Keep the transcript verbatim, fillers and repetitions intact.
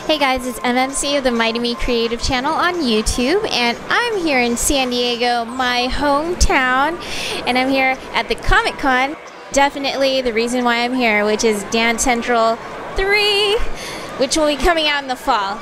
Hey guys, it's M M C of the MightyMeCreative channel on YouTube, and I'm here in San Diego, my hometown, and I'm here at the Comic Con. Definitely the reason why I'm here, which is Dance Central three, which will be coming out in the fall.